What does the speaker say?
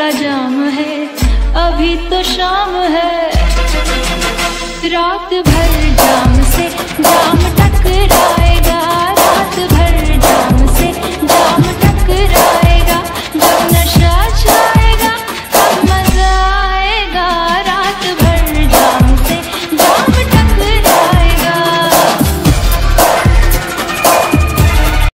काला जाम है, अभी तो शाम है। रात भर जाम से जाम टकराए।